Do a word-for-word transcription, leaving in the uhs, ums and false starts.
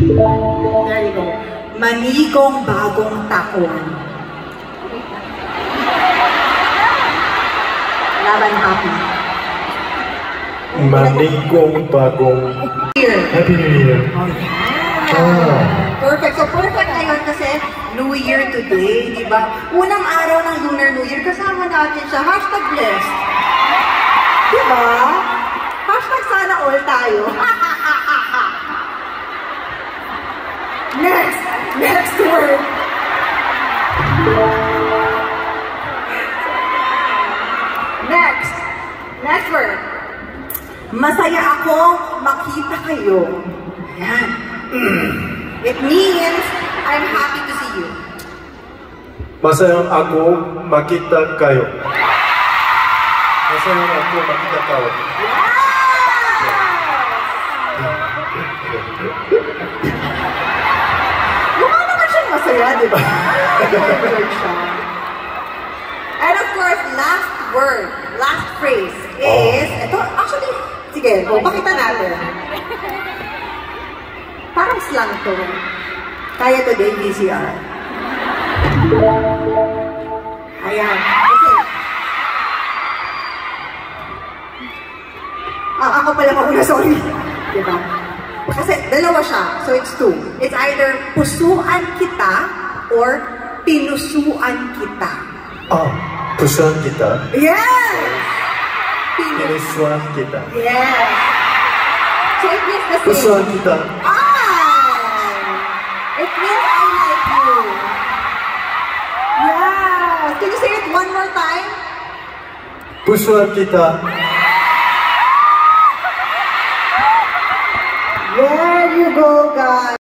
There you go. Manigong bagong taon. Laban happy. Manigong bagong Year. Happy New Year. Oh, yeah. Ah. Perfect. So perfect ngayon kasi New Year today, di ba? Unang araw ng Lunar New Year, kasama natin siya. Hashtag blessed. Di ba? Hashtag sana all tayo. Next! Next word! Next! Next word! Masaya ako makita kayo. Ayan. It means I'm happy to see you. Masaya ako makita kayo. Masaya ako makita kayo. Mukha naman siyang masaya, di ba? And of course, last word, last phrase is, ito, actually, sige, o, pakita natin. Parang slang to. Kaya today, V C R. Ayan. Okay. Ah, ako pala mauna, sorry. Diba? Kasi dalawa siya, so it's two. It's either pusuan kita or pinusuan kita. Ah, pusuan kita. Yes! Pinusuan kita. Yes! So it means the same. Pusuan kita. Ah! It means I like you. Yeah! Can you say it one more time? Pusuan kita. There you go, guys.